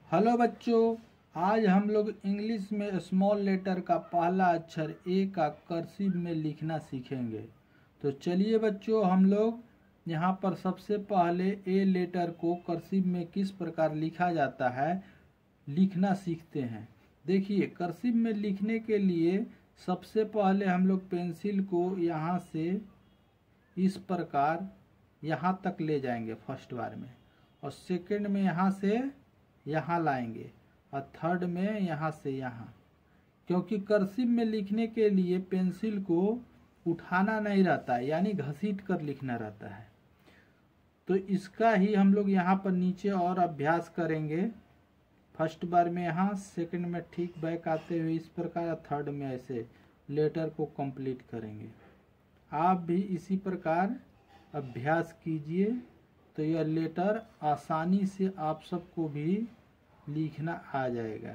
Hello बच्चों, आज हम लोग इंग्लिश में स्मॉल लेटर का पहला अक्षर ए का कर्सिव में लिखना सीखेंगे। तो चलिए बच्चों, हम लोग यहाँ पर सबसे पहले ए लेटर को कर्सिव में किस प्रकार लिखा जाता है लिखना सीखते हैं। देखिए, कर्सिव में लिखने के लिए सबसे पहले हम लोग पेंसिल को यहाँ से इस प्रकार यहाँ तक ले जाएंगे फर्स्ट बार में, और सेकंड में यहाँ से यहाँ लाएंगे, और थर्ड में यहाँ से यहाँ। क्योंकि कर्सिव में लिखने के लिए पेंसिल को उठाना नहीं रहता है, यानी घसीट कर लिखना रहता है। तो इसका ही हम लोग यहाँ पर नीचे और अभ्यास करेंगे। फर्स्ट बार में यहाँ, सेकंड में ठीक बैक आते हुए इस प्रकार, थर्ड में ऐसे लेटर को कंप्लीट करेंगे। आप भी इसी प्रकार अभ्यास कीजिए, तो यह लेटर आसानी से आप सबको भी लिखना आ जाएगा।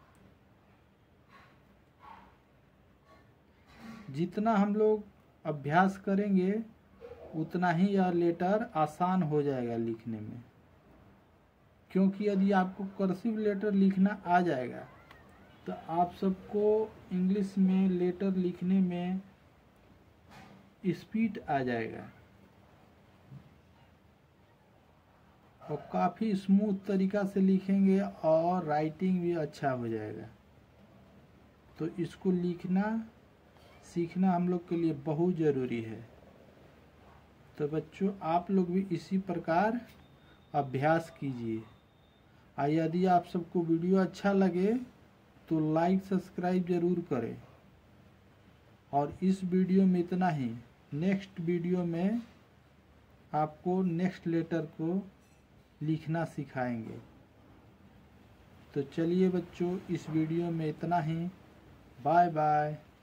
जितना हम लोग अभ्यास करेंगे उतना ही यह लेटर आसान हो जाएगा लिखने में। क्योंकि यदि आपको कर्सिव लेटर लिखना आ जाएगा तो आप सबको इंग्लिश में लेटर लिखने में स्पीड आ जाएगा और काफ़ी स्मूथ तरीका से लिखेंगे और राइटिंग भी अच्छा हो जाएगा। तो इसको लिखना सीखना हम लोग के लिए बहुत ज़रूरी है। तो बच्चों, आप लोग भी इसी प्रकार अभ्यास कीजिए। और यदि आप सबको वीडियो अच्छा लगे तो लाइक सब्सक्राइब ज़रूर करें। और इस वीडियो में इतना ही। नेक्स्ट वीडियो में आपको नेक्स्ट लेटर को लिखना सिखाएंगे। तो चलिए बच्चों, इस वीडियो में इतना ही। Bye bye.